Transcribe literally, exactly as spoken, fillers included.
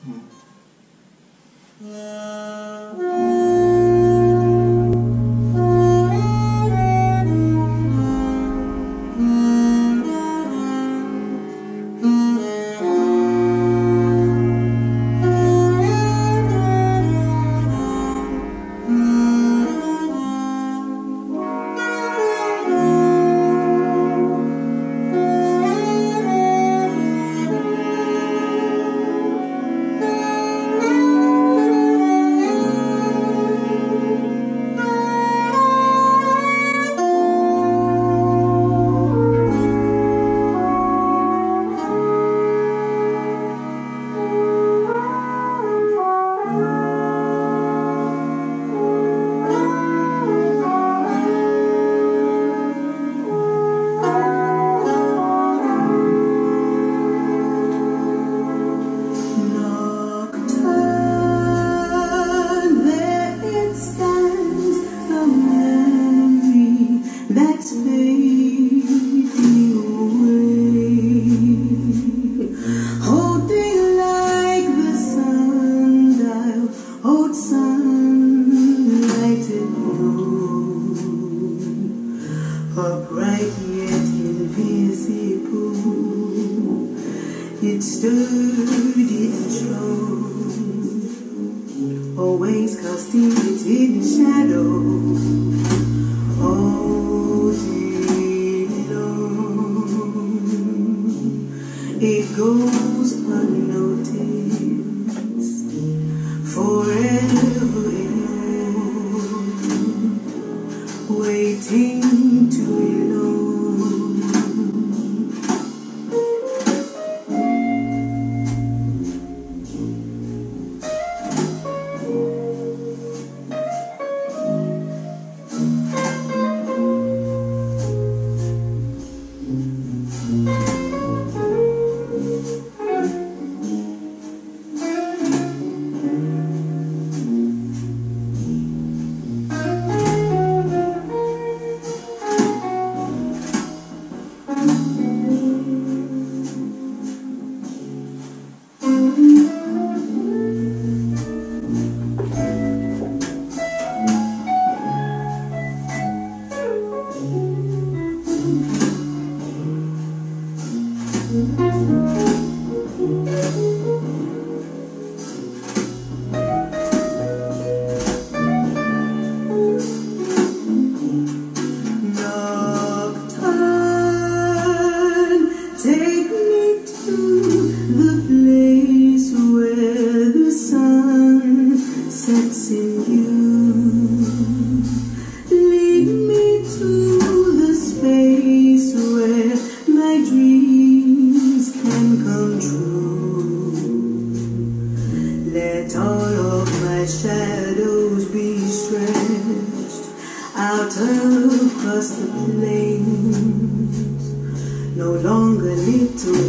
Upright yet invisible, it stood its strong, always casting its hidden shadow all day long. It goes unnoticed, forever ignored, waiting to belong. Nocturne, take me to the place where the sun sets in you. Lead me to the space where my dreams can come true. Let all of my shadows be stretched out across the plains, no longer little